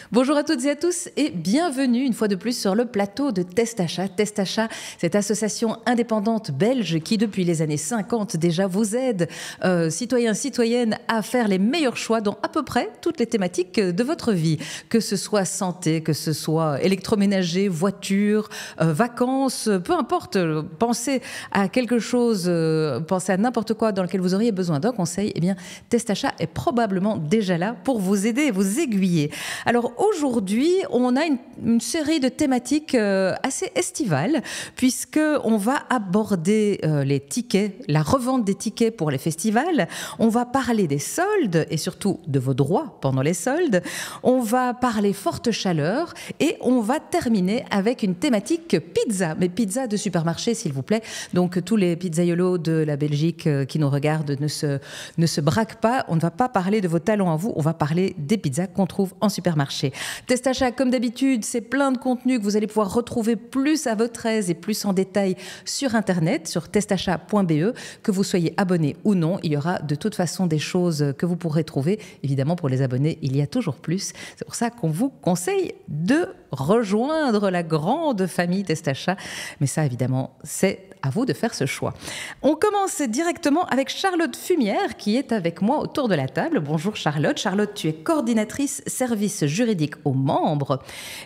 Bonjour à toutes et à tous et bienvenue une fois de plus sur le plateau de Test Achat. Test Achat, cette association indépendante belge qui depuis les années 50 déjà vous aide, citoyens, citoyennes, à faire les meilleurs choix dans à peu près toutes les thématiques de votre vie. Que ce soit santé, que ce soit électroménager, voiture, vacances, peu importe, pensez à quelque chose, pensez à n'importe quoi dans lequel vous auriez besoin d'un conseil, eh bien Test Achat est probablement déjà là pour vous aider et vous aiguiller. Alors aujourd'hui, on a une série de thématiques assez estivales, puisqu'on va aborder les tickets, la revente des tickets pour les festivals. On va parler des soldes et surtout de vos droits pendant les soldes. On va parler forte chaleur et on va terminer avec une thématique pizza, mais pizza de supermarché s'il vous plaît. Donc tous les pizzaiolos de la Belgique qui nous regardent ne se braquent pas. On ne va pas parler de vos talents à vous, on va parler des pizzas qu'on trouve en supermarché. Test Achat, comme d'habitude, c'est plein de contenus que vous allez pouvoir retrouver plus à votre aise et plus en détail sur Internet, sur testachat.be. Que vous soyez abonné ou non, il y aura de toute façon des choses que vous pourrez trouver. Évidemment, pour les abonnés, il y a toujours plus. C'est pour ça qu'on vous conseille de rejoindre la grande famille Test Achat. Mais ça, évidemment, c'est à vous de faire ce choix. On commence directement avec Charlotte Fumière qui est avec moi autour de la table. Bonjour Charlotte. Charlotte, tu es coordinatrice service juridique aux membres.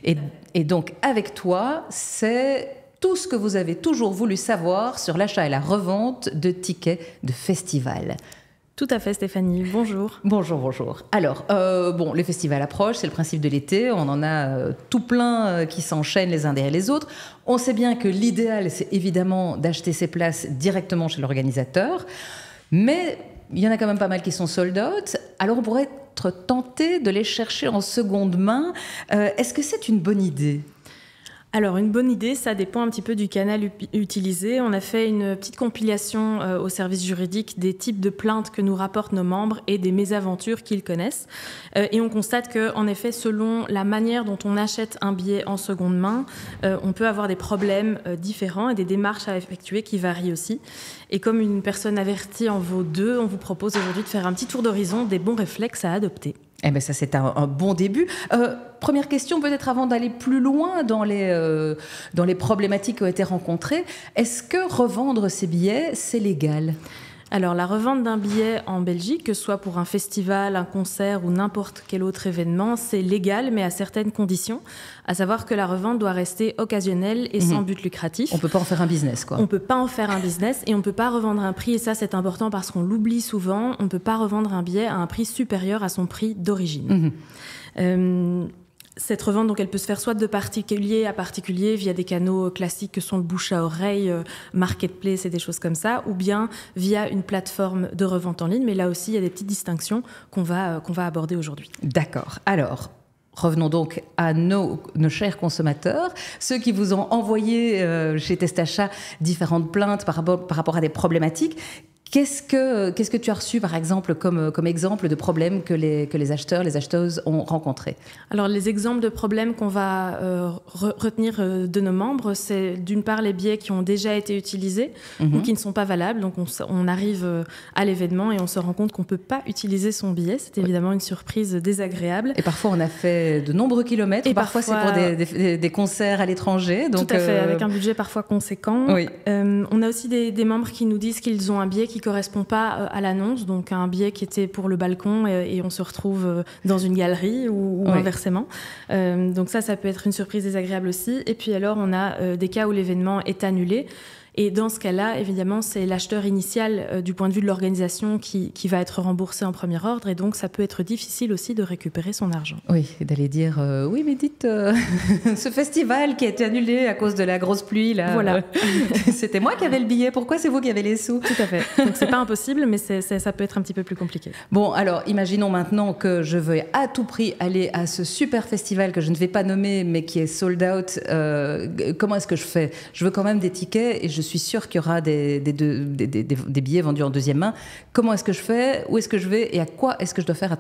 Et donc avec toi, c'est tout ce que vous avez toujours voulu savoir sur l'achat et la revente de tickets de festival. Tout à fait Stéphanie, bonjour. Bonjour. Alors, les festivals approchent, c'est le principe de l'été, on en a tout plein qui s'enchaînent les uns derrière les autres. On sait bien que l'idéal, c'est évidemment d'acheter ses places directement chez l'organisateur, mais il y en a quand même pas mal qui sont sold out, alors on pourrait être tenté de les chercher en seconde main. Est-ce que c'est une bonne idée ? Alors, une bonne idée, ça dépend un petit peu du canal utilisé. On a fait une petite compilation au service juridique des types de plaintes que nous rapportent nos membres et des mésaventures qu'ils connaissent. Et on constate qu'en effet, selon la manière dont on achète un billet en seconde main, on peut avoir des problèmes différents et des démarches à effectuer qui varient aussi. Et comme une personne avertie en vaut deux, on vous propose aujourd'hui de faire un petit tour d'horizon des bons réflexes à adopter. Eh bien, ça, c'est un bon début. Première question, peut-être avant d'aller plus loin dans les problématiques qui ont été rencontrées. Est-ce que revendre ces billets, c'est légal ? Alors, la revente d'un billet en Belgique, que ce soit pour un festival, un concert ou n'importe quel autre événement, c'est légal, mais à certaines conditions. À savoir que la revente doit rester occasionnelle et sans but lucratif. On ne peut pas en faire un business, quoi. On ne peut pas en faire un business et on ne peut pas revendre un prix, et ça c'est important parce qu'on l'oublie souvent, on ne peut pas revendre un billet à un prix supérieur à son prix d'origine. Cette revente, donc, elle peut se faire soit de particulier à particulier via des canaux classiques que sont le bouche à oreille, marketplace et des choses comme ça, ou bien via une plateforme de revente en ligne. Mais là aussi, il y a des petites distinctions qu'on va aborder aujourd'hui. D'accord. Alors, revenons donc à nos chers consommateurs, ceux qui vous ont envoyé chez Test Achat différentes plaintes par rapport à des problématiques. Qu'est-ce que tu as reçu, par exemple, comme exemple de problèmes que les acheteurs, les acheteuses ont rencontrés ? Alors, les exemples de problèmes qu'on va retenir de nos membres, c'est d'une part les billets qui ont déjà été utilisés ou qui ne sont pas valables. Donc, on arrive à l'événement et on se rend compte qu'on ne peut pas utiliser son billet. C'est évidemment une surprise désagréable. Et parfois, on a fait de nombreux kilomètres. Et parfois, c'est pour des concerts à l'étranger. Donc, tout à fait, avec un budget parfois conséquent. Oui. On a aussi des membres qui nous disent qu'ils ont un billet qui correspond pas à l'annonce, donc un billet qui était pour le balcon et on se retrouve dans une galerie ou inversement. Donc ça peut être une surprise désagréable aussi. Et puis alors, on a des cas où l'événement est annulé. Et dans ce cas-là, évidemment, c'est l'acheteur initial du point de vue de l'organisation qui va être remboursé en premier ordre. Et donc, ça peut être difficile aussi de récupérer son argent. Oui, et d'aller dire oui, mais dites, ce festival qui a été annulé à cause de la grosse pluie, là, voilà. C'était moi qui avais le billet, pourquoi c'est vous qui avez les sous ? Tout à fait. Donc, c'est pas impossible, mais ça peut être un petit peu plus compliqué. Bon, alors, imaginons maintenant que je veux à tout prix aller à ce super festival que je ne vais pas nommer, mais qui est sold out. Comment est-ce que je fais ? Je veux quand même des tickets et je suis sûre qu'il y aura des billets vendus en deuxième main. Comment est-ce que je fais ? Où est-ce que je vais ? Et à quoi est-ce que je dois faire attention ?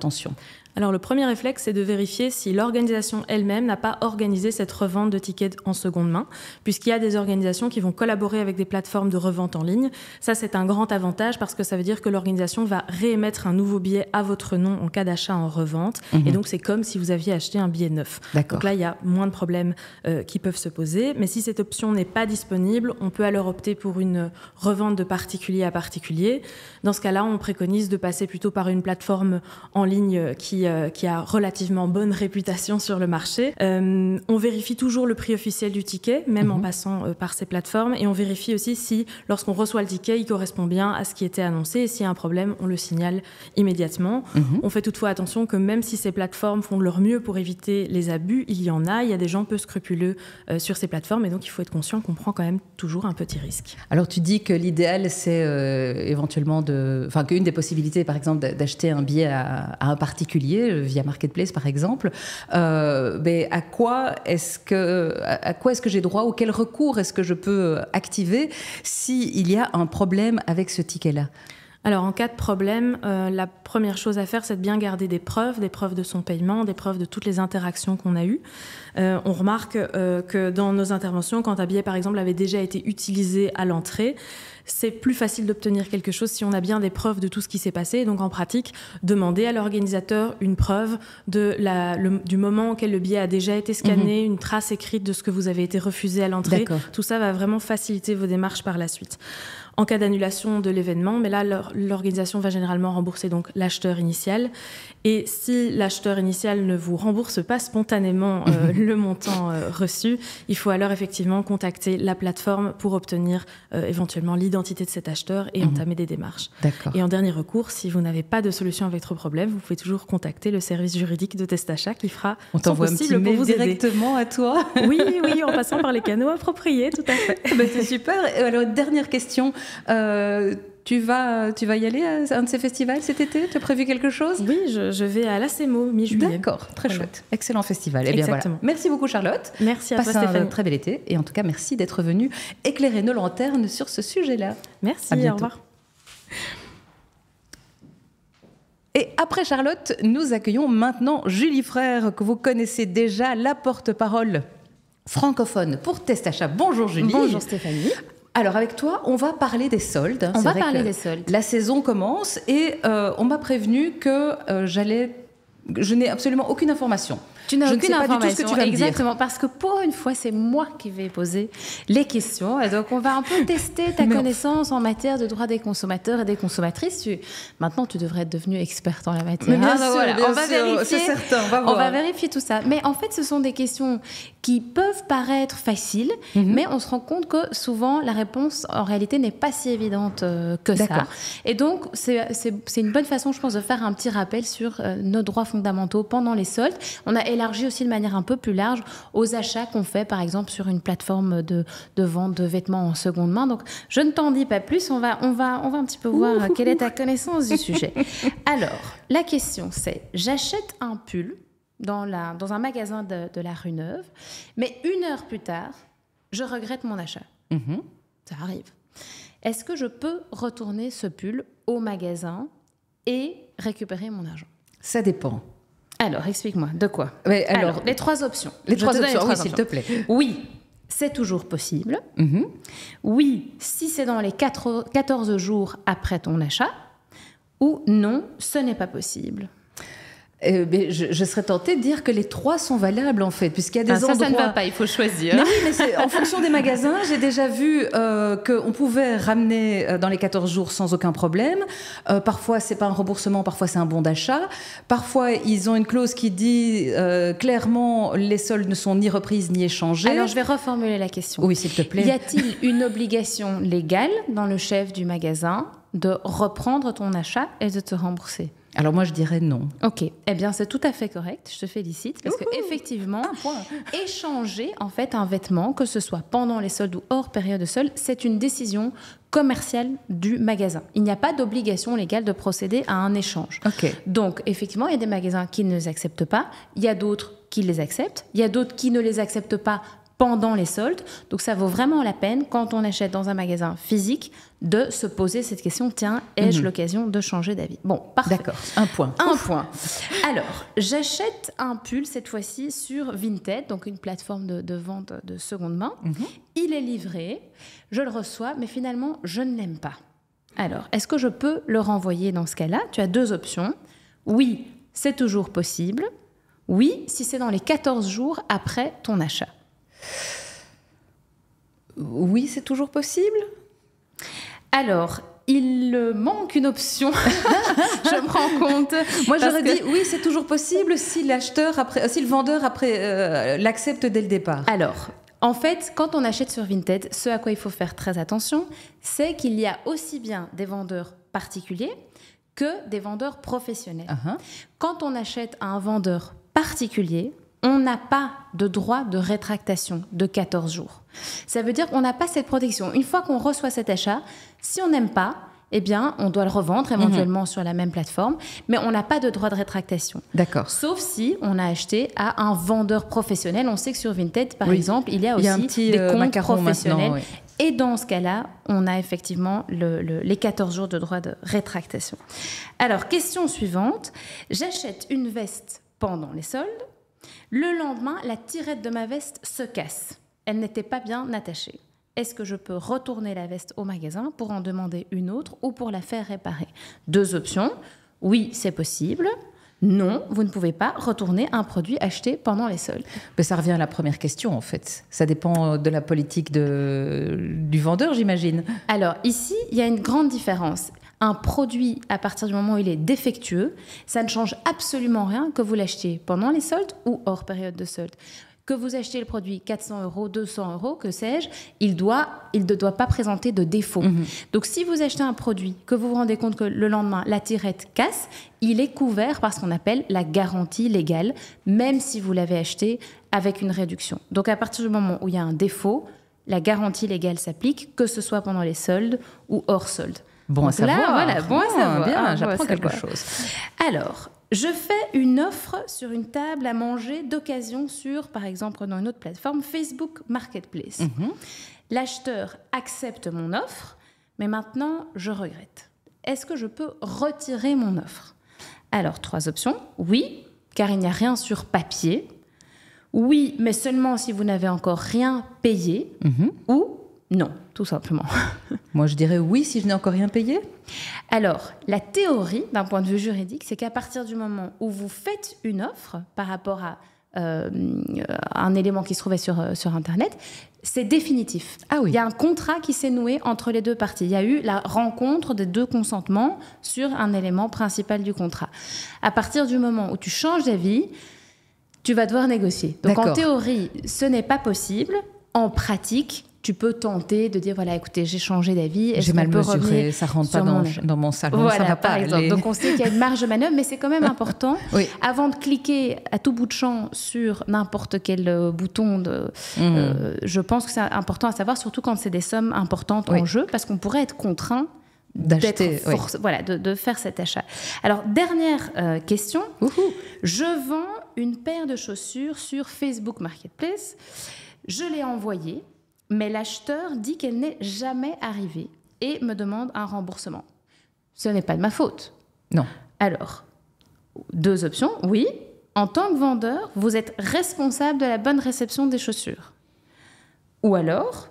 Alors le premier réflexe, c'est de vérifier si l'organisation elle-même n'a pas organisé cette revente de tickets en seconde main, puisqu'il y a des organisations qui vont collaborer avec des plateformes de revente en ligne. Ça, c'est un grand avantage parce que ça veut dire que l'organisation va réémettre un nouveau billet à votre nom en cas d'achat en revente. Et donc, c'est comme si vous aviez acheté un billet neuf. Donc là, il y a moins de problèmes qui peuvent se poser. Mais si cette option n'est pas disponible, on peut alors opter pour une revente de particulier à particulier. Dans ce cas-là, on préconise de passer plutôt par une plateforme en ligne qui a relativement bonne réputation sur le marché. On vérifie toujours le prix officiel du ticket, même en passant par ces plateformes, et on vérifie aussi si, lorsqu'on reçoit le ticket, il correspond bien à ce qui était annoncé, et s'il y a un problème, on le signale immédiatement. On fait toutefois attention que même si ces plateformes font de leur mieux pour éviter les abus, il y a des gens peu scrupuleux sur ces plateformes, et donc il faut être conscient qu'on prend quand même toujours un petit risque. Alors tu dis que l'idéal, c'est éventuellement qu'une des possibilités, par exemple, d'acheter un billet à un particulier, via Marketplace par exemple, mais à quoi est-ce que j'ai droit, ou quel recours est-ce que je peux activer s'il y a un problème avec ce ticket-là? Alors, en cas de problème, la première chose à faire, c'est de bien garder des preuves de son paiement, des preuves de toutes les interactions qu'on a eues. On remarque que dans nos interventions, quand un billet, par exemple, avait déjà été utilisé à l'entrée, c'est plus facile d'obtenir quelque chose si on a bien des preuves de tout ce qui s'est passé. Donc, en pratique, demander à l'organisateur une preuve du moment auquel le billet a déjà été scanné, une trace écrite de ce que vous avez été refusé à l'entrée. Tout ça va vraiment faciliter vos démarches par la suite. En cas d'annulation de l'événement, mais là, l'organisation va généralement rembourser donc l'acheteur initial. Et si l'acheteur initial ne vous rembourse pas spontanément le montant reçu, il faut alors effectivement contacter la plateforme pour obtenir éventuellement l'identité de cet acheteur et entamer des démarches. Et en dernier recours, si vous n'avez pas de solution avec votre problème, vous pouvez toujours contacter le service juridique de Testachat qui fera son possible pour vous aider. Directement à toi. Oui, en passant par les canaux appropriés, tout à fait. C'est super. Alors, dernière question. Tu vas y aller à un de ces festivals cet été? Tu as prévu quelque chose? Oui, je vais à l'ACEMO mi-juillet. D'accord, très chouette. Excellent festival. Eh bien, voilà. Merci beaucoup Charlotte. Merci à toi Stéphanie. Passe un très bel été, et en tout cas merci d'être venue éclairer nos lanternes sur ce sujet-là. Merci, au revoir. Et après Charlotte, nous accueillons maintenant Julie Frère, que vous connaissez déjà, la porte-parole francophone pour Testachat. Bonjour Julie. Bonjour Stéphanie. Alors avec toi, on va parler des soldes. On va parler des soldes. La saison commence et on m'a prévenu que je n'ai absolument aucune information. Tu n'as aucune information, pas du tout ce que tu vas me dire. Exactement, parce que pour une fois, c'est moi qui vais poser les questions. Et donc, on va un peu tester ta connaissance en matière de droits des consommateurs et des consommatrices. Maintenant, tu devrais être devenue experte en la matière. Mais bien sûr, voilà. On va vérifier. C'est certain, on va vérifier tout ça. Mais en fait, ce sont des questions qui peuvent paraître faciles, mais on se rend compte que souvent, la réponse, en réalité, n'est pas si évidente que ça. Et donc, c'est une bonne façon, je pense, de faire un petit rappel sur nos droits fondamentaux pendant les soldes. On a élargi aussi de manière un peu plus large aux achats qu'on fait, par exemple, sur une plateforme de vente de vêtements en seconde main. Donc, je ne t'en dis pas plus. On va un petit peu voir quelle est ta connaissance du sujet. Alors, la question, c'est, j'achète un pull dans un magasin de la rue Neuve, mais 1 heure plus tard, je regrette mon achat. Ça arrive. Est-ce que je peux retourner ce pull au magasin et récupérer mon argent? Ça dépend. Alors, explique-moi, de quoi? Alors, les 3 options. Les 3 options, oui, s'il te plaît. Oui, c'est toujours possible. Oui, si c'est dans les 14 jours après ton achat. Ou non, ce n'est pas possible. Je serais tentée de dire que les 3 sont valables, en fait, puisqu'il y a des endroits... Ça ne va pas, il faut choisir. Mais oui, mais c'est en fonction des magasins. J'ai déjà vu qu'on pouvait ramener dans les 14 jours sans aucun problème. Parfois, c'est pas un remboursement, parfois c'est un bon d'achat. Parfois, ils ont une clause qui dit clairement les soldes ne sont ni reprises ni échangées. Alors, je vais reformuler la question. Oui, s'il te plaît. Y a-t-il une obligation légale dans le chef du magasin de reprendre ton achat et de te rembourser? Alors moi, je dirais non. Ok, eh bien c'est tout à fait correct, je te félicite, parce qu'effectivement, échanger en fait un vêtement, que ce soit pendant les soldes ou hors période de soldes, c'est une décision commerciale du magasin. Il n'y a pas d'obligation légale de procéder à un échange. Donc effectivement, il y a des magasins qui ne les acceptent pas, il y a d'autres qui les acceptent, il y a d'autres qui ne les acceptent pas pendant les soldes. Donc ça vaut vraiment la peine, quand on achète dans un magasin physique, de se poser cette question, tiens, ai-je l'occasion de changer d'avis? Bon, parfait. D'accord, un point. Un point. Alors, j'achète un pull, cette fois-ci, sur Vinted, donc une plateforme de vente de seconde main. Il est livré, je le reçois, mais finalement, je ne l'aime pas. Alors, est-ce que je peux le renvoyer dans ce cas-là? Tu as 2 options. Oui, c'est toujours possible. Oui, si c'est dans les 14 jours après ton achat. Oui, c'est toujours possible. Alors, il manque une option, je me rends compte. Moi, j'aurais dit oui, c'est toujours possible si le vendeur l'accepte dès le départ. Alors, en fait, quand on achète sur Vinted, ce à quoi il faut faire très attention, c'est qu'il y a aussi bien des vendeurs particuliers que des vendeurs professionnels. Quand on achète à un vendeur particulier, on n'a pas de droit de rétractation de 14 jours. Ça veut dire qu'on n'a pas cette protection. Une fois qu'on reçoit cet achat, si on n'aime pas, eh bien, on doit le revendre éventuellement sur la même plateforme, mais on n'a pas de droit de rétractation. D'accord. Sauf si on a acheté à un vendeur professionnel. On sait que sur Vinted, par exemple, il y a aussi des comptes professionnels. Et dans ce cas-là, on a effectivement les 14 jours de droit de rétractation. Alors, question suivante. J'achète une veste pendant les soldes. Le lendemain, la tirette de ma veste se casse. Elle n'était pas bien attachée. Est-ce que je peux retourner la veste au magasin pour en demander une autre ou pour la faire réparer? 2 options. Oui, c'est possible. Non, vous ne pouvez pas retourner un produit acheté pendant les soldes. Mais ça revient à la première question, en fait. Ça dépend de la politique du vendeur, j'imagine. Alors, ici, il y a une grande différence. Un produit, à partir du moment où il est défectueux, ça ne change absolument rien que vous l'achetiez pendant les soldes ou hors période de solde. Que vous achetiez le produit 400 €, 200 €, que sais-je, il ne doit pas présenter de défaut. Donc, si vous achetez un produit, que vous vous rendez compte que le lendemain, la tirette casse, il est couvert par ce qu'on appelle la garantie légale, même si vous l'avez acheté avec une réduction. Donc, à partir du moment où il y a un défaut, la garantie légale s'applique, que ce soit pendant les soldes ou hors solde. Bon à savoir. Voilà, bon à savoir. Bien, j'apprends quelque chose. Alors, je fais une offre sur une table à manger d'occasion sur, par exemple, dans une autre plateforme, Facebook Marketplace. L'acheteur accepte mon offre, mais maintenant, je regrette. Est-ce que je peux retirer mon offre? Alors, 3 options. Oui, car il n'y a rien sur papier. Oui, mais seulement si vous n'avez encore rien payé. Ou non, tout simplement. Moi, je dirais oui si je n'ai encore rien payé. Alors, la théorie, d'un point de vue juridique, c'est qu'à partir du moment où vous faites une offre par rapport à un élément qui se trouvait sur Internet, c'est définitif. Ah oui. Il y a un contrat qui s'est noué entre les 2 parties. Il y a eu la rencontre des 2 consentements sur un élément principal du contrat. À partir du moment où tu changes d'avis, tu vas devoir négocier. Donc, en théorie, ce n'est pas possible. En pratique, tu peux tenter de dire, voilà, écoutez, j'ai changé d'avis. J'ai mal mesuré, ça ne rentre pas dans mon salon, voilà, ça va par pas exemple. aller. Donc, on sait qu'il y a une marge de manœuvre, mais c'est quand même important. Oui. Avant de cliquer à tout bout de champ sur n'importe quel bouton, je pense que c'est important à savoir, surtout quand c'est des sommes importantes en jeu, parce qu'on pourrait être contraint d'acheter, de faire cet achat. Alors, dernière question. Je vends une paire de chaussures sur Facebook Marketplace. Je l'ai envoyée, mais l'acheteur dit qu'elle n'est jamais arrivée et me demande un remboursement. Ce n'est pas de ma faute. Non. Alors, 2 options. Oui, en tant que vendeur, vous êtes responsable de la bonne réception des chaussures. Ou alors,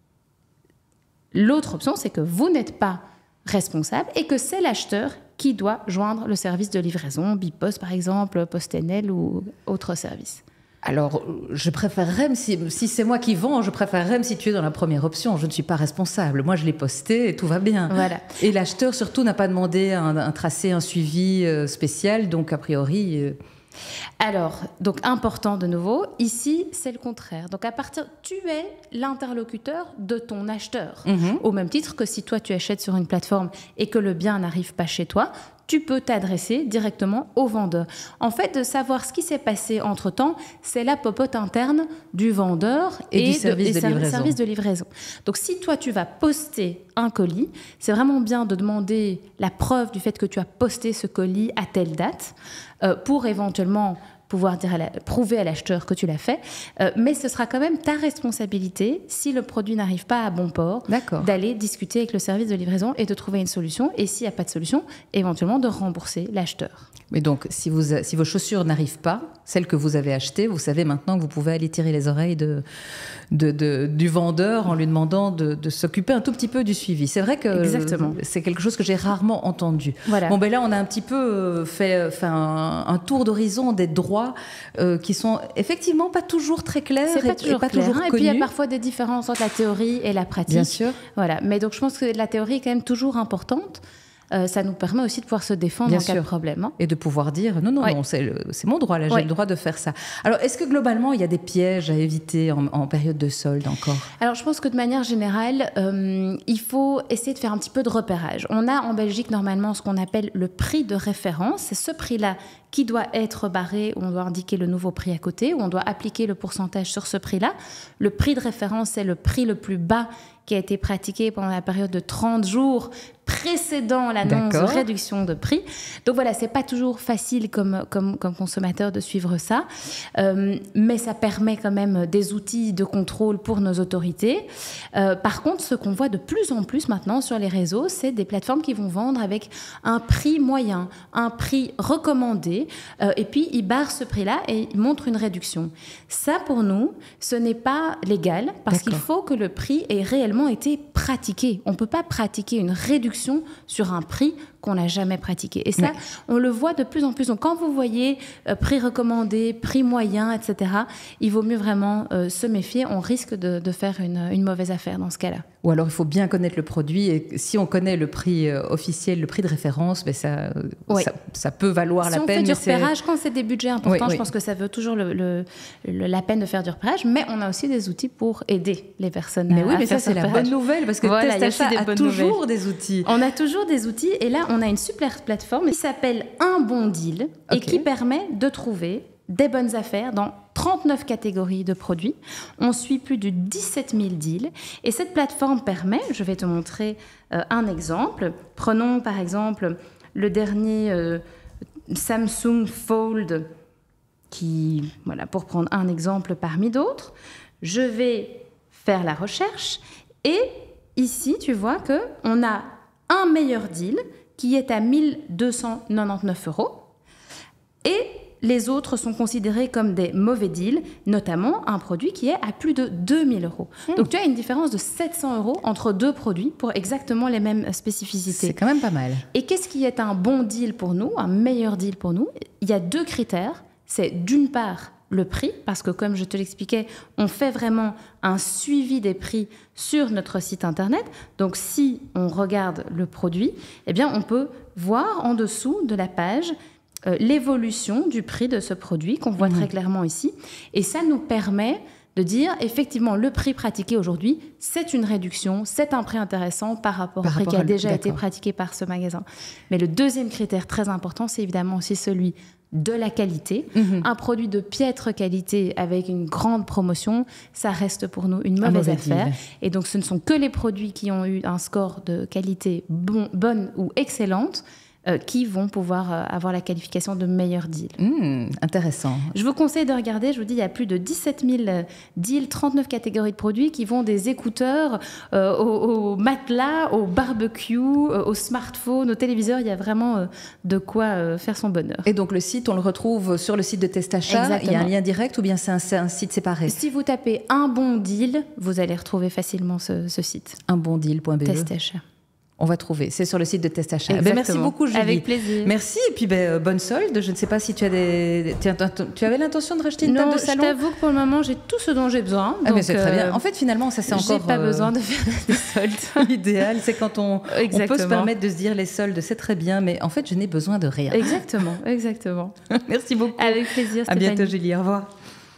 l'autre option, c'est que vous n'êtes pas responsable et que c'est l'acheteur qui doit joindre le service de livraison, Bipost par exemple, PostNL ou autre service. Alors, je préférerais, si c'est moi qui vends, je préférerais me situer dans la première option. Je ne suis pas responsable. Moi, je l'ai posté et tout va bien. Voilà. Et l'acheteur, surtout, n'a pas demandé un tracé, un suivi spécial. Donc, a priori... Alors, donc important de nouveau, ici, c'est le contraire. Donc, tu es l'interlocuteur de ton acheteur. Au même titre que si toi, tu achètes sur une plateforme et que le bien n'arrive pas chez toi, tu peux t'adresser directement au vendeur. En fait, de savoir ce qui s'est passé entre-temps, c'est la popote interne du vendeur et du service de livraison. Donc, si toi, tu vas poster un colis, c'est vraiment bien de demander la preuve du fait que tu as posté ce colis à telle date pour éventuellement pouvoir prouver à l'acheteur que tu l'as fait, mais ce sera quand même ta responsabilité, si le produit n'arrive pas à bon port, d'aller discuter avec le service de livraison et de trouver une solution. Et s'il n'y a pas de solution, éventuellement de rembourser l'acheteur. Mais donc, si vos chaussures n'arrivent pas, celles que vous avez achetées, vous savez maintenant que vous pouvez aller tirer les oreilles du vendeur en lui demandant de s'occuper un tout petit peu du suivi. C'est vrai que c'est quelque chose que j'ai rarement entendu. Voilà. Bon, ben là, on a un petit peu fait un tour d'horizon des droits qui sont effectivement pas toujours très clairs et pas toujours connus. Et puis, il y a parfois des différences entre la théorie et la pratique. Bien sûr. Voilà. Mais donc, je pense que la théorie est quand même toujours importante. Ça nous permet aussi de pouvoir se défendre en cas de problème. Et de pouvoir dire non, c'est mon droit, là, j'ai le droit de faire ça. Alors, est-ce que globalement, il y a des pièges à éviter en période de solde encore ? Alors, je pense que de manière générale, il faut essayer de faire un petit peu de repérage. On a en Belgique normalement ce qu'on appelle le prix de référence. C'est ce prix-là qui doit être barré, où on doit indiquer le nouveau prix à côté, où on doit appliquer le pourcentage sur ce prix-là. Le prix de référence, c'est le prix le plus bas qui a été pratiqué pendant la période de 30 jours précédant l'annonce de réduction de prix. Donc voilà, c'est pas toujours facile comme consommateur de suivre ça, mais ça permet quand même des outils de contrôle pour nos autorités. Par contre, ce qu'on voit de plus en plus maintenant sur les réseaux, c'est des plateformes qui vont vendre avec un prix moyen, un prix recommandé, et puis ils barrent ce prix-là et ils montrent une réduction. Ça, pour nous, ce n'est pas légal, parce qu'il faut que le prix ait réellement été pratiqué. On ne peut pas pratiquer une réduction sur un prix qu'on n'a jamais pratiqué. Et ça, on le voit de plus en plus. Donc, quand vous voyez prix recommandé, prix moyen, etc., il vaut mieux vraiment se méfier. On risque de faire une mauvaise affaire dans ce cas-là. Ou alors, il faut bien connaître le produit. Et si on connaît le prix officiel, le prix de référence, ben ça peut valoir la peine. Si on fait du repérage, quand c'est des budgets importants, je pense que ça vaut toujours la peine de faire du repérage. Mais on a aussi des outils pour aider les personnes à faire ce repérage. Mais ça, c'est la bonne nouvelle, parce que TestAchat a toujours des outils. On a toujours des outils. Et là, on a une super plateforme qui s'appelle Un Bon Deal et qui permet de trouver des bonnes affaires dans 39 catégories de produits. On suit plus de 17 000 deals. Et cette plateforme permet, je vais te montrer un exemple. Prenons par exemple le dernier Samsung Fold, pour prendre un exemple parmi d'autres. Je vais faire la recherche et ici, tu vois qu'on a un meilleur deal qui est à 1 299 €. Et les autres sont considérés comme des mauvais deals, notamment un produit qui est à plus de 2 000 €. Donc tu as une différence de 700 € entre deux produits pour exactement les mêmes spécificités. C'est quand même pas mal. Et qu'est-ce qui est un bon deal pour nous, un meilleur deal pour nous ? Il y a deux critères. C'est d'une part le prix, parce que comme je te l'expliquais, on fait vraiment un suivi des prix sur notre site internet. Donc si on regarde le produit, eh bien on peut voir en dessous de la page l'évolution du prix de ce produit qu'on voit très clairement ici. Et ça nous permet de dire, effectivement, le prix pratiqué aujourd'hui, c'est une réduction, c'est un prix intéressant par rapport au prix qui a déjà été pratiqué par ce magasin. Mais le deuxième critère très important, c'est évidemment aussi celui de la qualité. Un produit de piètre qualité avec une grande promotion, ça reste pour nous une mauvaise affaire. Et donc, ce ne sont que les produits qui ont eu un score de qualité bonne ou excellente qui vont pouvoir avoir la qualification de meilleur deal. Intéressant. Je vous conseille de regarder, je vous dis, il y a plus de 17 000 deals, 39 catégories de produits qui vont des écouteurs au matelas, au barbecue, au smartphone, au téléviseur. Il y a vraiment de quoi faire son bonheur. Et donc le site, on le retrouve sur le site de TestAchat. Exactement. Il y a un lien direct ou bien c'est un site séparé ? Si vous tapez Un Bon Deal, vous allez retrouver facilement ce site. unbondeal.be. TestAchat. On va trouver. C'est sur le site de TestAchat. Merci beaucoup, Julie. Avec plaisir. Merci. Et puis, bonne solde. Je ne sais pas si tu avais l'intention de racheter une table de salon ? Non, je t'avoue que pour le moment, j'ai tout ce dont j'ai besoin. Donc, c'est très bien. En fait, finalement, ça, c'est encore... J'ai pas besoin de faire des soldes. L'idéal, c'est quand on peut se permettre de se dire les soldes, c'est très bien, mais en fait, je n'ai besoin de rien. Exactement. Merci beaucoup. Avec plaisir, Stéphanie. À bientôt, Julie. Au revoir.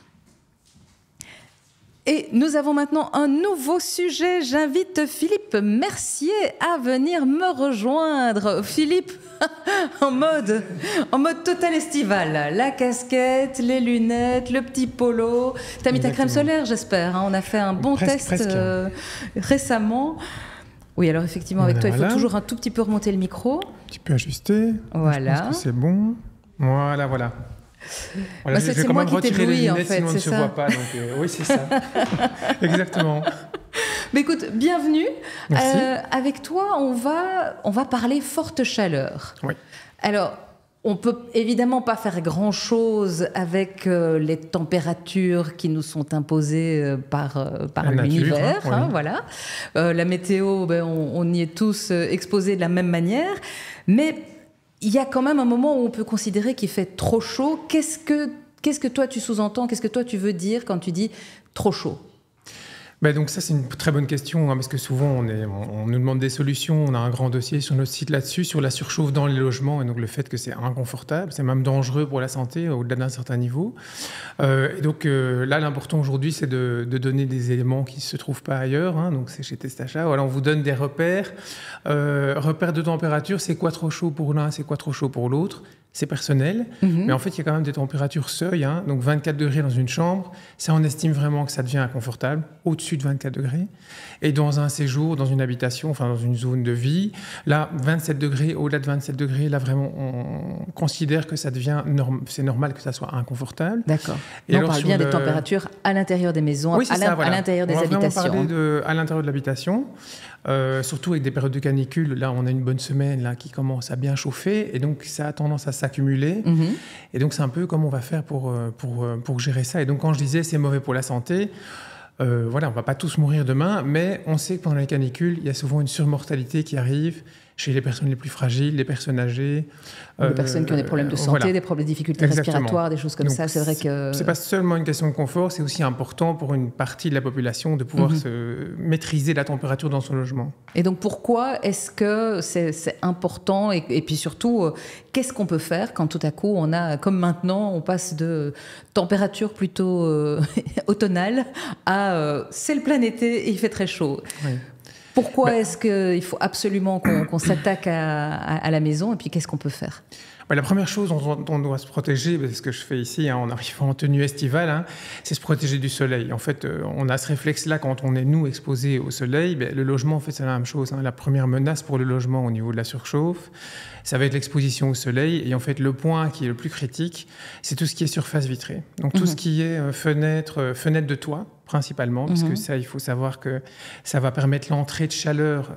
Et nous avons maintenant un nouveau sujet. J'invite Philippe Mercier à venir me rejoindre. Philippe, en mode total estival. La casquette, les lunettes, le petit polo. T'as mis ta crème solaire, j'espère. On a fait un bon test récemment. Oui, alors effectivement, avec toi, il faut toujours un tout petit peu remonter le micro. Un petit peu ajuster. Voilà. Je pense que c'est bon. Voilà. Voilà, c'est moi qui t'éblouis, en fait, sinon on ne se voit pas. Donc, oui, c'est ça. Exactement. Mais écoute, bienvenue. Merci. Avec toi, on va parler forte chaleur. Oui. Alors, on peut évidemment pas faire grand-chose avec les températures qui nous sont imposées par l'univers. Nature, oui. Voilà. La météo, on y est tous exposés de la même manière. Mais il y a quand même un moment où on peut considérer qu'il fait trop chaud. Qu'est-ce que toi tu sous-entends? Qu'est-ce que toi tu veux dire quand tu dis trop chaud? Donc ça, c'est une très bonne question, parce que souvent, on nous demande des solutions. On a un grand dossier sur notre site là-dessus, sur la surchauffe dans les logements, et donc le fait que c'est inconfortable, c'est même dangereux pour la santé, au-delà d'un certain niveau. Et donc là, l'important aujourd'hui, c'est de donner des éléments qui ne se trouvent pas ailleurs. Donc c'est chez Testachat. Voilà, on vous donne des repères. Repères de température, c'est quoi trop chaud pour l'un, c'est quoi trop chaud pour l'autre. C'est personnel, mais en fait, il y a quand même des températures seuil. Donc 24 degrés dans une chambre, ça, on estime vraiment que ça devient inconfortable, au-dessus de 24 degrés. Et dans un séjour, dans une habitation, enfin dans une zone de vie, là, 27 degrés, au-delà de 27 degrés, là, vraiment, on considère que ça devient c'est normal que ça soit inconfortable. D'accord. On parle bien des températures à l'intérieur des maisons, oui, à l'intérieur des habitations. On va parler à l'intérieur de l'habitation. Surtout avec des périodes de canicule, là on a une bonne semaine là, qui commence à bien chauffer et donc ça a tendance à s'accumuler. Et donc c'est un peu comment on va faire pour gérer ça. Et donc quand je disais c'est mauvais pour la santé, voilà, on ne va pas tous mourir demain, mais on sait que pendant les canicules, il y a souvent une surmortalité qui arrive chez les personnes les plus fragiles, les personnes âgées. Des personnes qui ont des problèmes de santé, voilà. Des problèmes de difficultés respiratoires, des choses comme donc, ça. C'est vrai que... C'est pas seulement une question de confort, c'est aussi important pour une partie de la population de pouvoir maîtriser la température dans son logement. Et donc pourquoi est-ce que c'est important et puis surtout, qu'est-ce qu'on peut faire quand tout à coup on a, comme maintenant, on passe de température plutôt automnale à c'est le plein été et il fait très chaud. Oui. Pourquoi est-ce qu'il faut absolument qu'on s'attaque à la maison et puis qu'est-ce qu'on peut faire? La première chose dont on doit se protéger, c'est ce que je fais ici en arrivant en tenue estivale, c'est se protéger du soleil. En fait, on a ce réflexe-là quand on est, nous, exposés au soleil. Le logement, en fait, c'est la même chose. La première menace pour le logement au niveau de la surchauffe, ça va être l'exposition au soleil. Et en fait, le point qui est le plus critique, c'est tout ce qui est surface vitrée. Donc, tout ce qui est fenêtre de toit, principalement, parce que ça, il faut savoir que ça va permettre l'entrée de chaleur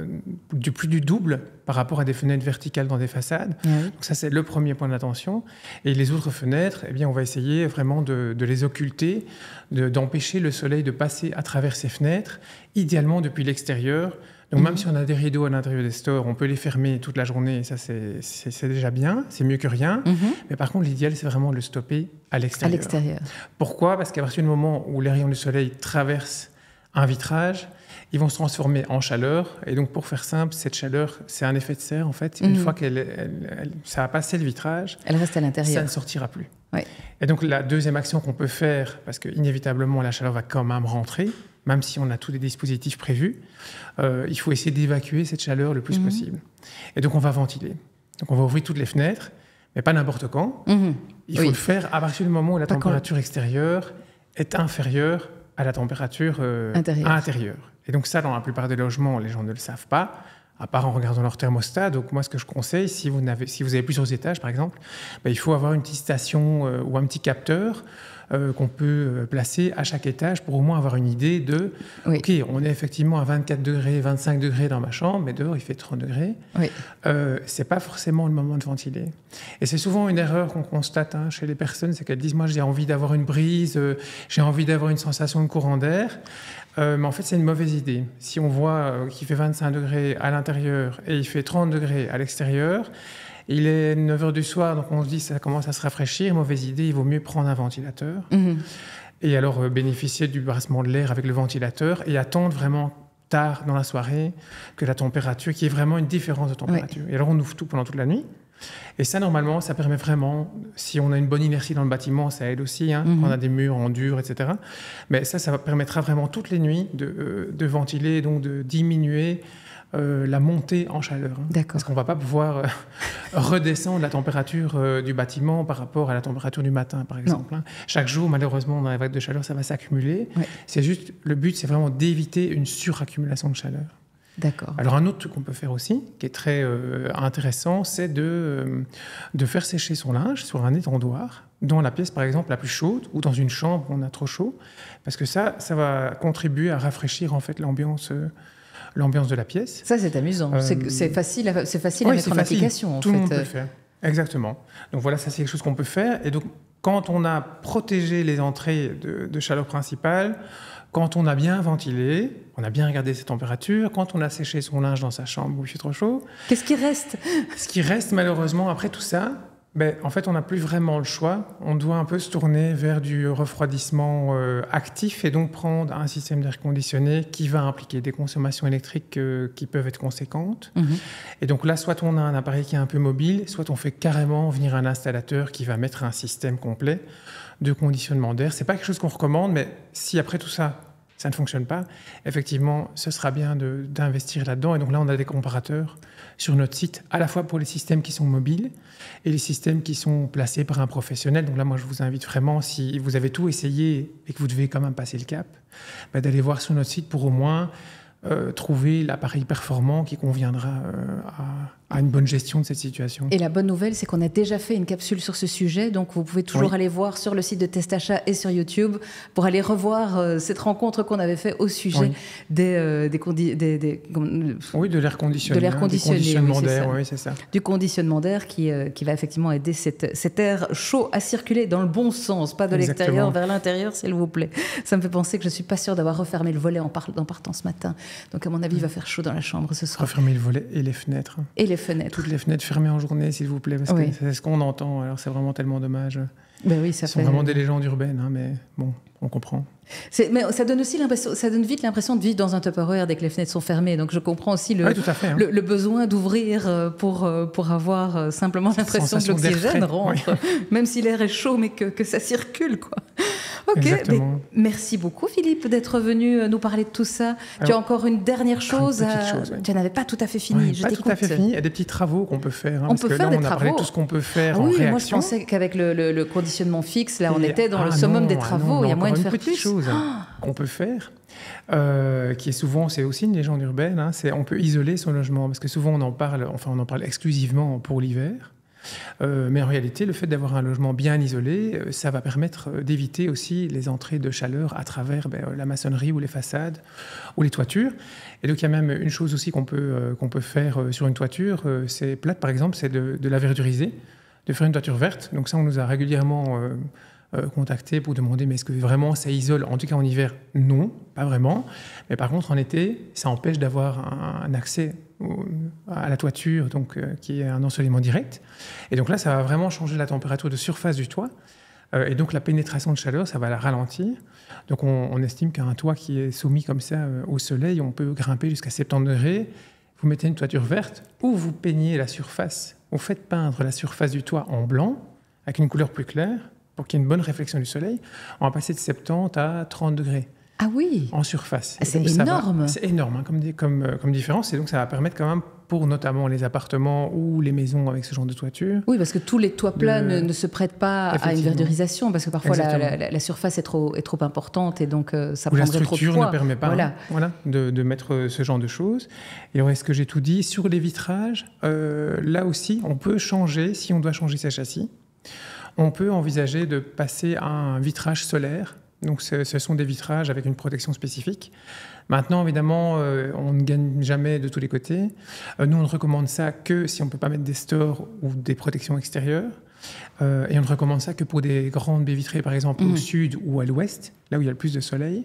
du plus du double par rapport à des fenêtres verticales dans des façades. Donc ça, c'est le premier point d'attention. Et les autres fenêtres, eh bien, on va essayer vraiment de les occulter, d'empêcher le soleil de passer à travers ces fenêtres, idéalement depuis l'extérieur. Donc même si on a des rideaux à l'intérieur des stores, on peut les fermer toute la journée, et ça c'est déjà bien, c'est mieux que rien. Mais par contre, l'idéal, c'est vraiment de le stopper à l'extérieur. Pourquoi? Parce qu'à partir du moment où les rayons du soleil traversent un vitrage, ils vont se transformer en chaleur. Et donc, pour faire simple, cette chaleur, c'est un effet de serre, en fait. Une fois ça a passé le vitrage, elle reste à l'intérieur. Ça ne sortira plus. Oui. Et donc, la deuxième action qu'on peut faire, parce qu'inévitablement, la chaleur va quand même rentrer, même si on a tous les dispositifs prévus, il faut essayer d'évacuer cette chaleur le plus possible. Et donc, on va ventiler. Donc, on va ouvrir toutes les fenêtres, mais pas n'importe quand. Il faut le faire à partir du moment où la température extérieure est inférieure à la température intérieure. Et donc ça, dans la plupart des logements, les gens ne le savent pas, à part en regardant leur thermostat. Donc moi, ce que je conseille, si vous avez plusieurs étages, par exemple, il faut avoir une petite station ou un petit capteur qu'on peut placer à chaque étage pour au moins avoir une idée de OK, on est effectivement à 24 degrés, 25 degrés dans ma chambre, mais dehors, il fait 30 degrés. C'est pas forcément le moment de ventiler. Et c'est souvent une erreur qu'on constate chez les personnes, c'est qu'elles disent « Moi, j'ai envie d'avoir une brise, j'ai envie d'avoir une sensation de courant d'air. » Mais en fait, c'est une mauvaise idée. Si on voit qu'il fait 25 degrés à l'intérieur et il fait 30 degrés à l'extérieur, il est 9h du soir, donc on se dit que ça commence à se rafraîchir. Mauvaise idée, il vaut mieux prendre un ventilateur. Et alors bénéficier du brassement de l'air avec le ventilateur et attendre vraiment tard dans la soirée que la température, qu'il y ait vraiment une différence de température. Et alors on ouvre tout pendant toute la nuit. Et ça, normalement, ça permet vraiment, si on a une bonne inertie dans le bâtiment, ça aide aussi, on a des murs en dur, etc. Mais ça permettra vraiment toutes les nuits de ventiler, donc de diminuer la montée en chaleur. Parce qu'on ne va pas pouvoir redescendre la température du bâtiment par rapport à la température du matin, par exemple. Chaque jour, malheureusement, dans les vagues de chaleur, ça va s'accumuler. C'est juste, le but, c'est vraiment d'éviter une suraccumulation de chaleur. D'accord. Alors un autre truc qu'on peut faire aussi, qui est très intéressant, c'est de faire sécher son linge sur un étendoir, dans la pièce par exemple la plus chaude, ou dans une chambre où on a trop chaud, parce que ça va contribuer à rafraîchir en fait l'ambiance de la pièce. Ça, c'est amusant. C'est facile à mettre en application. Tout le monde peut le faire. Exactement. Donc voilà, ça c'est quelque chose qu'on peut faire. Et donc, quand on a protégé les entrées de chaleur principale, quand on a bien ventilé, on a bien regardé ses températures, quand on a séché son linge dans sa chambre où il fait trop chaud... Qu'est-ce qui reste ? Ce qui reste, malheureusement, après tout ça, en fait, on n'a plus vraiment le choix. On doit un peu se tourner vers du refroidissement actif et donc prendre un système d'air conditionné qui va impliquer des consommations électriques qui peuvent être conséquentes. Et donc là, soit on a un appareil qui est un peu mobile, soit on fait carrément venir un installateur qui va mettre un système complet de conditionnement d'air. C'est pas quelque chose qu'on recommande, mais si après tout ça, ça ne fonctionne pas, effectivement, ce sera bien d'investir là-dedans. Et donc là, on a des comparateurs sur notre site, à la fois pour les systèmes qui sont mobiles et les systèmes qui sont placés par un professionnel. Donc là, moi, je vous invite vraiment, si vous avez tout essayé et que vous devez quand même passer le cap, d'aller voir sur notre site pour au moins trouver l'appareil performant qui conviendra à une bonne gestion de cette situation. Et la bonne nouvelle, c'est qu'on a déjà fait une capsule sur ce sujet, donc vous pouvez toujours aller voir sur le site de Test Achat et sur YouTube pour aller revoir cette rencontre qu'on avait fait au sujet de l'air conditionné. De l'air conditionné, du conditionnement d'air, oui, c'est ça. Du conditionnement d'air qui va effectivement aider cet air chaud à circuler dans le bon sens, pas de l'extérieur vers l'intérieur, s'il vous plaît. Ça me fait penser que je ne suis pas sûre d'avoir refermé le volet en partant ce matin. Donc à mon avis, il va faire chaud dans la chambre ce soir. Refermer le volet et les fenêtres. Et les fenêtres. Toutes les fenêtres fermées en journée, s'il vous plaît, parce que c'est ce qu'on entend. Alors c'est vraiment tellement dommage. Ben oui, ça Ce sont vraiment des légendes urbaines, hein, mais bon, on comprend. Mais ça donne aussi ça donne vite l'impression de vivre dans un Tupperware dès que les fenêtres sont fermées. Donc je comprends aussi le besoin d'ouvrir pour avoir simplement l'impression que l'oxygène rentre, même si l'air est chaud, mais que ça circule, quoi. Ok, merci beaucoup Philippe d'être venu nous parler de tout ça. Alors, tu as encore une dernière chose. Tu n'en avais pas tout à fait fini. Pas tout à fait fini. Il y a des petits travaux qu'on peut faire. On peut faire des travaux. On a parlé de tout ce qu'on peut faire en réaction. Moi je pensais qu'avec le conditionnement fixe, là on était dans le summum des travaux. Il y a moyen de faire plus. Une petite chose qu'on peut faire, qui est souvent, c'est aussi une légende urbaine, hein, c'est on peut isoler son logement, parce que souvent on en parle exclusivement pour l'hiver. Mais en réalité, le fait d'avoir un logement bien isolé, ça va permettre d'éviter aussi les entrées de chaleur à travers la maçonnerie ou les façades ou les toitures. Et donc il y a même une chose aussi qu'on peut faire sur une toiture, c'est plate par exemple, c'est de la verduriser, de faire une toiture verte. Donc ça, on nous a régulièrement contacté pour demander mais est-ce que vraiment ça isole? En tout cas en hiver, non, pas vraiment. Mais par contre en été, ça empêche d'avoir un accès à la toiture, donc qui est un ensoleillement direct. Et donc là, ça va vraiment changer la température de surface du toit. Et donc la pénétration de chaleur, ça va la ralentir. Donc on estime qu'un toit qui est soumis comme ça au soleil, on peut grimper jusqu'à 70 degrés. Vous mettez une toiture verte ou vous peignez la surface. Vous faites peindre la surface du toit en blanc avec une couleur plus claire pour qu'il y ait une bonne réflexion du soleil. On va passer de 70 à 30 degrés. Ah oui. En surface. C'est énorme. C'est énorme comme différence. Et donc, ça va permettre quand même, pour notamment les appartements ou les maisons avec ce genre de toiture... Oui, parce que tous les toits plats ne se prêtent pas à une verdurisation, parce que parfois la surface est trop importante et donc ça prendrait trop de poids. La structure ne permet pas de mettre ce genre de choses. Et alors, est-ce que j'ai tout dit? Sur les vitrages, là aussi, on peut changer, si on doit changer sa châssis, on peut envisager de passer à un vitrage solaire. Donc, ce sont des vitrages avec une protection spécifique. Maintenant, évidemment, on ne gagne jamais de tous les côtés. Nous, on ne recommande ça que si on ne peut pas mettre des stores ou des protections extérieures. Et on ne recommande ça que pour des grandes baies vitrées, par exemple, au sud ou à l'ouest, là où il y a le plus de soleil.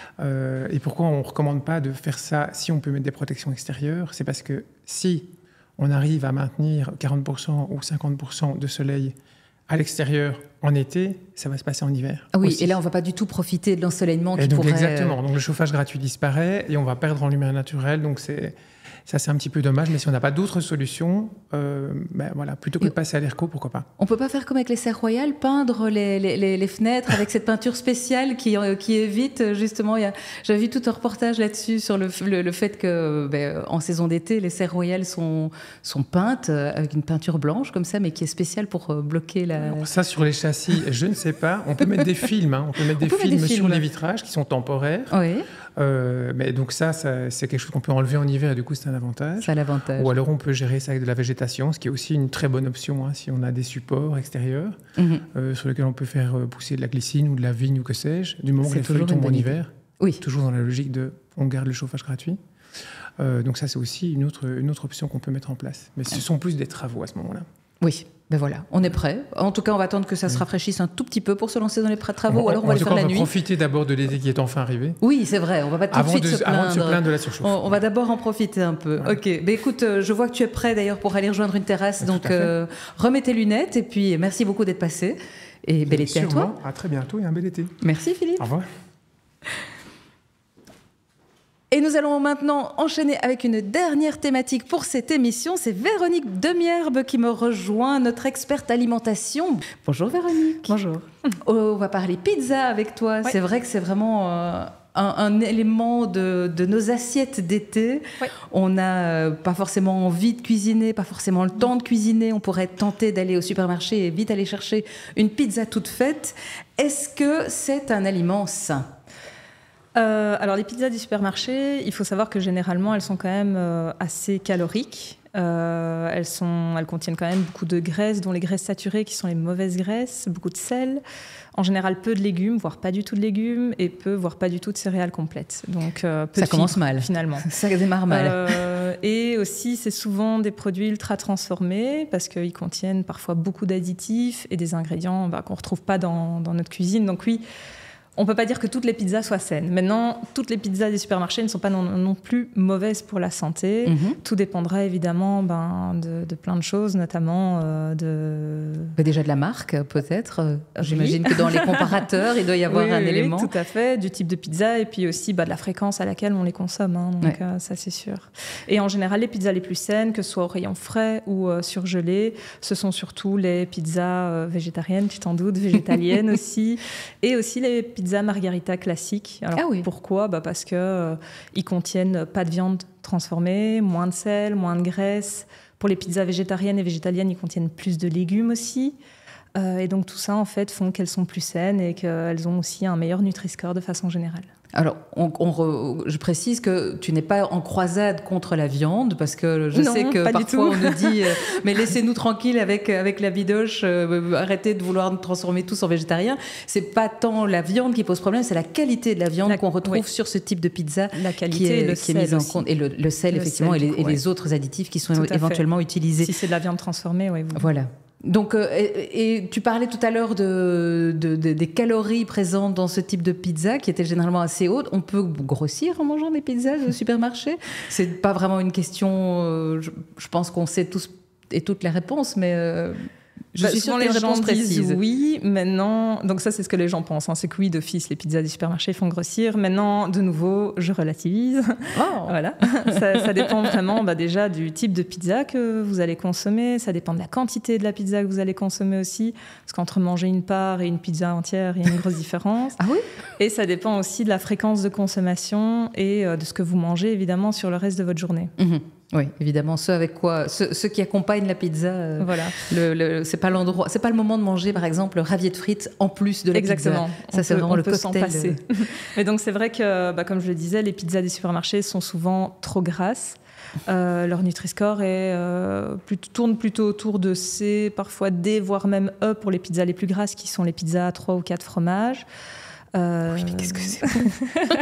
Et pourquoi on ne recommande pas de faire ça si on peut mettre des protections extérieures? C'est parce que si on arrive à maintenir 40% ou 50% de soleil à l'extérieur en été, ça va se passer en hiver. Ah oui, aussi. Et là, on ne va pas du tout profiter de l'ensoleillement qui donc, pourrait... Exactement. Donc, le chauffage gratuit disparaît et on va perdre en lumière naturelle. Donc, c'est Ça, c'est un petit peu dommage, mais si on n'a pas d'autres solutions, voilà, plutôt que de passer à l'ERCO, pourquoi pas. On ne peut pas faire comme avec les serres royales, peindre les fenêtres avec cette peinture spéciale qui évite, justement, j'avais vu tout un reportage là-dessus sur le fait que en saison d'été, les serres royales sont peintes avec une peinture blanche comme ça, mais qui est spéciale pour bloquer la... Alors ça, sur les châssis, je ne sais pas. On peut mettre des films, on peut mettre des films sur les vitrages qui sont temporaires. Oui. Mais donc ça, c'est quelque chose qu'on peut enlever en hiver et du coup, c'est un avantage. C'est l'avantage. Ou alors, on peut gérer ça avec de la végétation, ce qui est aussi une très bonne option si on a des supports extérieurs sur lesquels on peut faire pousser de la glycine ou de la vigne ou que sais-je, du moment que les feuilles tombent en hiver. Oui. Toujours dans la logique de on garde le chauffage gratuit. Donc ça, c'est aussi une autre option qu'on peut mettre en place. Mais ce sont plus des travaux à ce moment-là. Oui, ben voilà, on est prêt. En tout cas, on va attendre que ça se rafraîchisse un tout petit peu pour se lancer dans les travaux, ou alors on va le faire la nuit. On va profiter d'abord de l'été qui est enfin arrivé. Oui, c'est vrai, on va pas tout de suite se plaindre. Avant de se plaindre de la surchauffe. On va d'abord en profiter un peu. Ouais. Ok, ben écoute, je vois que tu es prêt d'ailleurs pour aller rejoindre une terrasse, donc remets tes lunettes et puis merci beaucoup d'être passé. Et bel été à toi. À très bientôt et un bel été. Merci Philippe. Au revoir. Et nous allons maintenant enchaîner avec une dernière thématique pour cette émission. C'est Véronique Demierbe qui me rejoint, notre experte alimentation. Bonjour Véronique. Bonjour. On va parler pizza avec toi. Ouais. C'est vrai que c'est vraiment un élément de nos assiettes d'été. Ouais. On n'a pas forcément envie de cuisiner, pas forcément le temps de cuisiner. On pourrait être tenté d'aller au supermarché et vite aller chercher une pizza toute faite. Est-ce que c'est un aliment sain ? Alors les pizzas du supermarché, il faut savoir que généralement elles sont quand même assez caloriques. Elles contiennent quand même beaucoup de graisses, dont les graisses saturées qui sont les mauvaises graisses, beaucoup de sel, en général peu de légumes, voire pas du tout de légumes, et peu, voire pas du tout de céréales complètes. Donc peu ça commence mal finalement. Ça démarre mal. Et aussi c'est souvent des produits ultra transformés parce qu'ils contiennent parfois beaucoup d'additifs et des ingrédients qu'on retrouve pas dans notre cuisine. Donc oui. On ne peut pas dire que toutes les pizzas soient saines. Maintenant, toutes les pizzas des supermarchés ne sont pas non plus mauvaises pour la santé. Tout dépendra évidemment de plein de choses, notamment déjà de la marque, peut-être. J'imagine que dans les comparateurs, il doit y avoir un élément. Oui, tout à fait. Du type de pizza et puis aussi de la fréquence à laquelle on les consomme. Donc ça, c'est sûr. Et en général, les pizzas les plus saines, que ce soit au rayon frais ou surgelées, ce sont surtout les pizzas végétariennes, tu t'en doutes, végétaliennes aussi. Et aussi les pizzas margarita classiques. Alors pourquoi ? Parce qu'ils contiennent pas de viande transformée, moins de sel, moins de graisse. Pour les pizzas végétariennes et végétaliennes, ils contiennent plus de légumes aussi. Et donc tout ça, en fait, font qu'elles sont plus saines et qu'elles ont aussi un meilleur Nutri-Score de façon générale. Alors, je précise que tu n'es pas en croisade contre la viande, parce que je sais que parfois on nous dit mais laissez-nous tranquilles avec la bidoche, arrêtez de vouloir nous transformer tous en végétariens. C'est pas tant la viande qui pose problème, c'est la qualité de la viande qu'on retrouve sur ce type de pizza, la qualité qui est mise en compte, et le sel effectivement, et les autres additifs qui sont éventuellement utilisés. Si c'est de la viande transformée, voilà. Donc, et tu parlais tout à l'heure des calories présentes dans ce type de pizza qui étaient généralement assez hautes. On peut grossir en mangeant des pizzas au supermarché. C'est pas vraiment une question. Je pense qu'on sait tous et toutes les réponses, mais je suis sûre que les réponses précises. Oui, maintenant. Donc ça, c'est ce que les gens pensent. C'est que oui, d'office, les pizzas du supermarché font grossir. Maintenant, de nouveau, je relativise. Oh. Voilà. Ça dépend vraiment déjà du type de pizza que vous allez consommer. Ça dépend de la quantité de la pizza que vous allez consommer aussi. Parce qu'entre manger une part et une pizza entière, il y a une grosse différence. Ah oui ? Et ça dépend aussi de la fréquence de consommation et de ce que vous mangez, évidemment, sur le reste de votre journée. Oui, évidemment, ceux qui accompagnent la pizza. Voilà. C'est pas l'endroit, c'est pas le moment de manger, par exemple, le ravier de frites en plus de la pizza. Exactement. Ça, c'est vraiment le cocktail. S'en passer. Mais donc, c'est vrai que, comme je le disais, les pizzas des supermarchés sont souvent trop grasses. Leur Nutri-Score tourne plutôt autour de C, parfois D, voire même E pour les pizzas les plus grasses, qui sont les pizzas à 3 ou 4 fromages. Oui, mais qu'est-ce que c'est bon.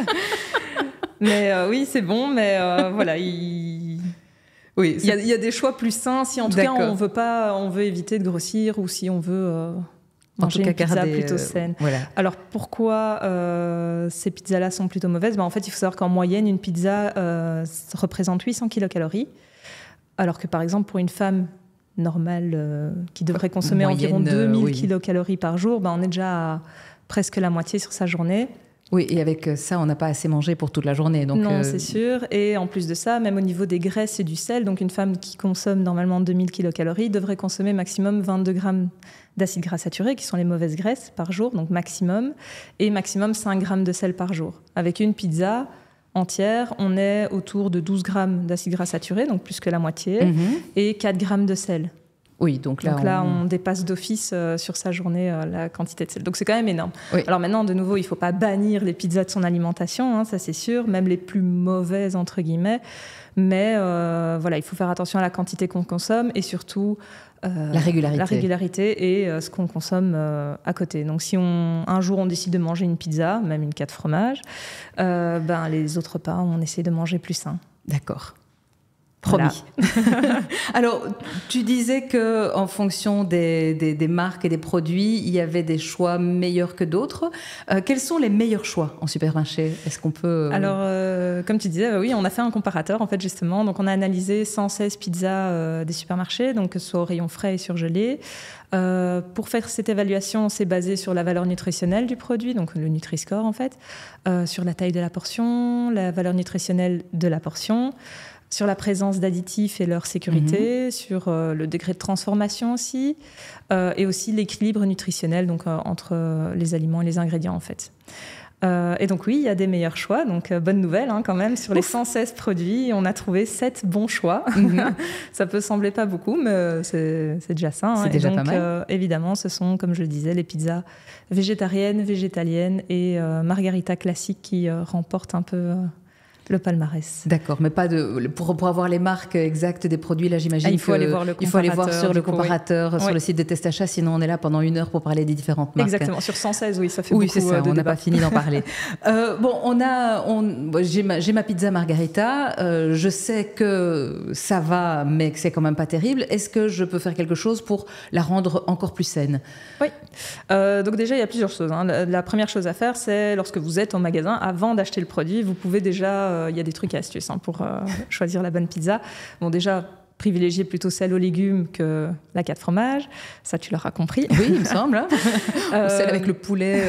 Mais oui, c'est bon, mais voilà, oui, il y a des choix plus sains si en tout cas on veut éviter de grossir ou si on veut manger une pizza plutôt saine. Voilà. Alors pourquoi ces pizzas-là sont plutôt mauvaises ? En fait, il faut savoir qu'en moyenne, une pizza représente 800 kilocalories, alors que par exemple pour une femme normale qui devrait consommer environ 2000 kilocalories par jour, on est déjà à presque la moitié sur sa journée. Oui, et avec ça, on n'a pas assez mangé pour toute la journée. Donc, non, c'est sûr. Et en plus de ça, même au niveau des graisses et du sel, donc une femme qui consomme normalement 2000 kilocalories devrait consommer maximum 22 grammes d'acides gras saturés, qui sont les mauvaises graisses, par jour, donc maximum, et maximum 5 grammes de sel par jour. Avec une pizza entière, on est autour de 12 grammes d'acides gras saturés, donc plus que la moitié, et 4 grammes de sel. Oui, donc là, on dépasse d'office sur sa journée la quantité de sel. Donc c'est quand même énorme. Oui. Alors maintenant, de nouveau, il ne faut pas bannir les pizzas de son alimentation, ça c'est sûr, même les plus mauvaises, entre guillemets. Mais il faut faire attention à la quantité qu'on consomme et surtout la régularité et ce qu'on consomme à côté. Donc si un jour on décide de manger une pizza, même une 4 fromages, les autres repas, on essaie de manger plus sain. D'accord. Promis. Voilà. Alors, tu disais qu'en fonction des marques et des produits, il y avait des choix meilleurs que d'autres. Quels sont les meilleurs choix en supermarché? Est-ce qu'on peut... Alors, comme tu disais, oui, on a fait un comparateur, en fait, justement. Donc, on a analysé 116 pizzas des supermarchés, donc que ce soit au rayon frais et surgelé. Pour faire cette évaluation, on s'est basé sur la valeur nutritionnelle du produit, donc le Nutri-Score, en fait, sur la taille de la portion, la valeur nutritionnelle de la portion, sur la présence d'additifs et leur sécurité, sur le degré de transformation aussi, et aussi l'équilibre nutritionnel donc, entre les aliments et les ingrédients en fait. Et donc oui, il y a des meilleurs choix, donc bonne nouvelle quand même, sur les 116 produits, on a trouvé 7 bons choix. Ça peut sembler pas beaucoup, mais c'est déjà ça. C'est déjà pas mal. Évidemment, ce sont, comme je le disais, les pizzas végétariennes, végétaliennes et margarita classiques qui remportent un peu... le palmarès. D'accord, mais pas pour avoir les marques exactes des produits, là j'imagine il faut aller voir sur le comparateur, oui. sur le site de Testachat, sinon on est là pendant 1 heure pour parler des différentes marques. Exactement, sur 116, oui, ça fait beaucoup de Oui, c'est ça, on n'a pas fini d'en parler. J'ai ma pizza margarita, je sais que ça va, mais que c'est quand même pas terrible. Est-ce que je peux faire quelque chose pour la rendre encore plus saine? Oui, donc déjà il y a plusieurs choses. La première chose à faire, c'est lorsque vous êtes au magasin, avant d'acheter le produit, vous pouvez déjà... il y a des trucs et astuces pour choisir la bonne pizza. Bon, déjà, privilégier plutôt celle aux légumes que la 4 fromages. Ça, tu l'auras compris. Oui, il me semble. Celle avec le poulet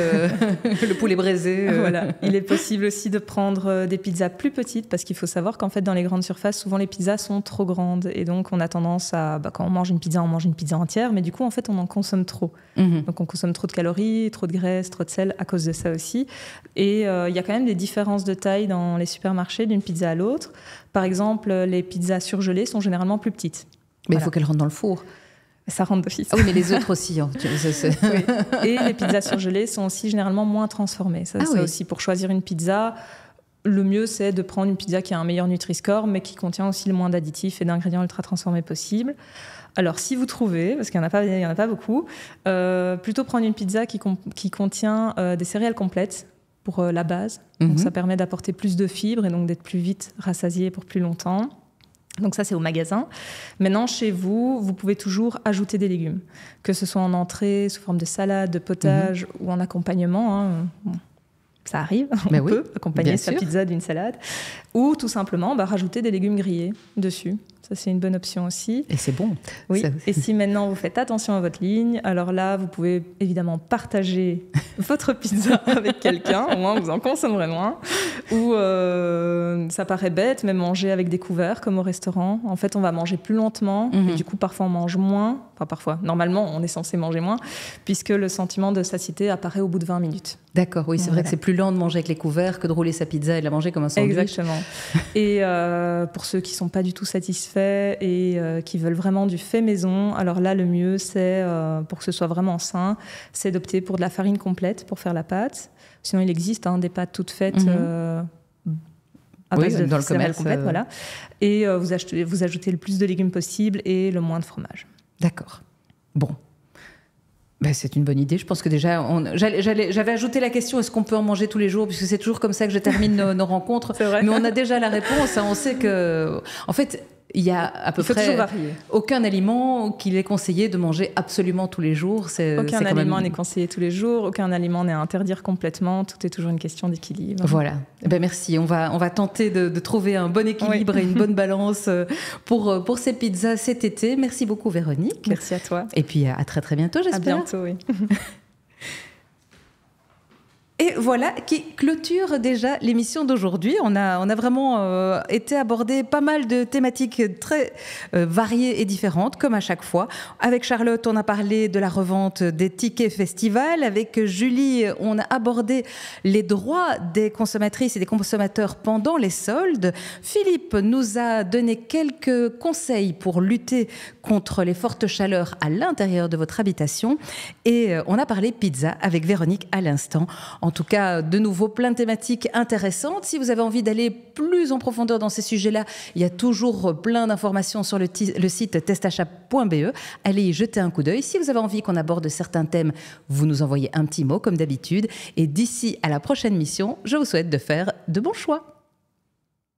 braisé. Voilà. Il est possible aussi de prendre des pizzas plus petites parce qu'il faut savoir qu'en fait, dans les grandes surfaces, souvent les pizzas sont trop grandes. Et donc, on a tendance à, quand on mange une pizza entière. Mais du coup, en fait, on en consomme trop. Donc, on consomme trop de calories, trop de graisse, trop de sel à cause de ça aussi. Et il y a quand même des différences de taille dans les supermarchés d'une pizza à l'autre. Par exemple, les pizzas surgelées sont généralement plus petites. Mais il faut qu'elles rentrent dans le four. Ça rentre d'office. Ah oui, mais les autres aussi. Oui. Et les pizzas surgelées sont aussi généralement moins transformées. Ça aussi, pour choisir une pizza, le mieux, c'est de prendre une pizza qui a un meilleur Nutri-Score, mais qui contient aussi le moins d'additifs et d'ingrédients ultra transformés possible. Alors, si vous trouvez, parce qu'il n'y en a pas beaucoup, plutôt prendre une pizza qui contient des céréales complètes, pour la base. Donc, ça permet d'apporter plus de fibres et donc d'être plus vite rassasié pour plus longtemps. Donc ça, c'est au magasin. Maintenant, chez vous, vous pouvez toujours ajouter des légumes, que ce soit en entrée, sous forme de salade, de potage ou en accompagnement. Ça arrive, on peut accompagner sa pizza d'une salade. Ou tout simplement rajouter des légumes grillés dessus. Ça, c'est une bonne option aussi. Et c'est bon. Oui. Et si maintenant vous faites attention à votre ligne, alors là, vous pouvez évidemment partager votre pizza avec quelqu'un, au moins vous en consommerez moins. Ou ça paraît bête, mais manger avec des couverts, comme au restaurant. En fait, on va manger plus lentement. Et du coup, parfois, on mange moins. Enfin, parfois. Normalement, on est censé manger moins, puisque le sentiment de satiété apparaît au bout de 20 minutes. D'accord, oui, c'est vrai que c'est plus lent de manger avec les couverts que de rouler sa pizza et de la manger comme un sandwich. Exactement. Et pour ceux qui ne sont pas du tout satisfaits et qui veulent vraiment du fait maison, alors là, le mieux, c'est, pour que ce soit vraiment sain, c'est d'opter pour de la farine complète pour faire la pâte. Sinon, il existe des pâtes toutes faites à base de céréales complètes. Voilà. Et vous ajoutez le plus de légumes possible et le moins de fromage. D'accord. Bon. C'est une bonne idée. Je pense que déjà, j'avais ajouté la question, est-ce qu'on peut en manger tous les jours? Puisque c'est toujours comme ça que je termine nos rencontres. C'est vrai. Mais on a déjà la réponse. On sait que... En fait... Il y a à peu près aucun aliment qu'il est conseillé de manger absolument tous les jours. Aucun aliment n'est conseillé tous les jours, aucun aliment n'est à interdire complètement. Tout est toujours une question d'équilibre. Voilà. Merci. On va tenter de trouver un bon équilibre et une bonne balance pour ces pizzas cet été. Merci beaucoup, Véronique. Merci à toi. Et puis à très très bientôt, j'espère. À bientôt, oui. Et voilà qui clôture déjà l'émission d'aujourd'hui. On a vraiment été aborder pas mal de thématiques très variées et différentes, comme à chaque fois. Avec Charlotte, on a parlé de la revente des tickets festival. Avec Julie, on a abordé les droits des consommatrices et des consommateurs pendant les soldes. Philippe nous a donné quelques conseils pour lutter contre les fortes chaleurs à l'intérieur de votre habitation. Et on a parlé pizza avec Véronique à l'instant. En tout cas, de nouveau, plein de thématiques intéressantes. Si vous avez envie d'aller plus en profondeur dans ces sujets-là, il y a toujours plein d'informations sur le site testachat.be. Allez y jeter un coup d'œil. Si vous avez envie qu'on aborde certains thèmes, vous nous envoyez un petit mot comme d'habitude. Et d'ici à la prochaine mission, je vous souhaite de faire de bons choix.